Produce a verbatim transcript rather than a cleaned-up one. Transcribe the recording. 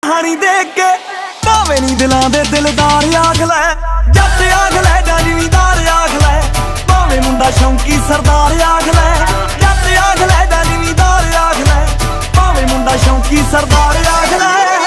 ਕਹਾਣੀ ਦੇਖ ਕੇ ਭਾਵੇਂ ਨੀ ਦਿਲਾਂ ਦੇ ਦਿਲਦਾਰ ਆਖ ਲੈ, ਜੱਟ ਆਖ ਲੈ ਜਾਂ ਜ਼ਿਮੀਂਦਾਰ ਆਖ ਲੈ, ਭਾਵੇਂ ਮੁੰਡਾ ਸ਼ੌਂਕੀ ਸਰਦਾਰ ਆਖ ਲੈ, ਜੱਟ ਆਖ ਲੈ ਜਾਂ ਜ਼ਿਮੀਂਦਾਰ ਆਖ ਲੈ, ਭਾਵੇਂ ਮੁੰਡਾ ਸ਼ੌਂਕੀ ਸਰਦਾਰ ਆਖ ਲੈ।